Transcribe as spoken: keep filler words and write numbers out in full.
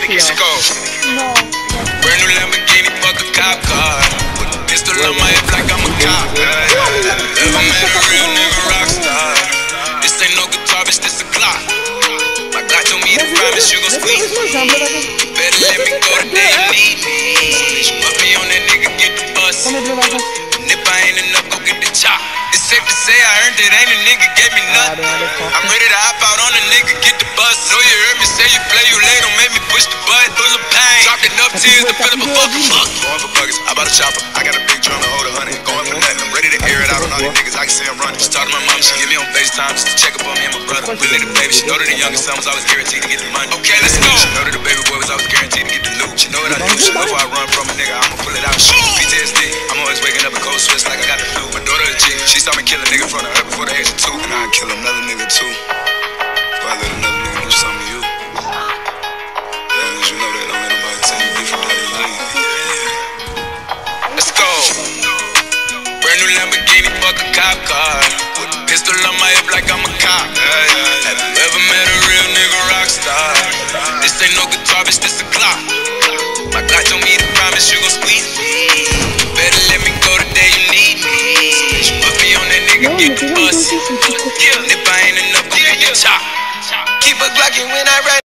Let's go. No. Brand new Lamborghini, fuck a cop car. With a pistol on my hip like I'm a cop. Never met a real nigga rock star. This ain't no guitar, bitch, this a Glock. My God told me to promise you gon' squeeze. Better let me go the day you need me. Put me on that nigga, get the bus. And if I ain't enough, go get the chop. It's safe to say I earned it, ain't a nigga gave me nothing. I'm ready to hop out on a nigga, get the bus. Know you heard me say you play, you late, don't make me push the button. Full of pain, dropped enough tears to fill up a fucking fuck. Going for buggers, I bought a chopper. I got a big drum to hold a hundred. Going for nothing, I'm ready to air it out on all these niggas. I can see I'm running. Just talk to my mom, she get me on FaceTime just to check up on me and my brother. We little baby, she know that the youngest son was always guaranteed to get the money. Okay, let's go. She know that the baby boy was always guaranteed to get the loot. She know what I do, she know if I run from a nigga, I'ma pull it out. P T S D, I'm always waking up a cold sweats like I got the flu. My daughter a G, she saw me kill a nigga in front of her before the age of two. And I'd kill another nigga too. If I let another nigga do something to you. As long as you know that, don't let nobody tell you different than you leave. Let's go. Brand new Lamborghini, fuck a cop car. With a pistol on my hip like I'm a cop. Have you ever met a real nigga rock star? This ain't no guitar, bitch, this a Glock. My God told me to promise you gon' squeeze me. Better let me go the day you need me. Put me on that nigga, get the bus. And if I ain't enough, go get the chop. Keep a Glockin' when I ride.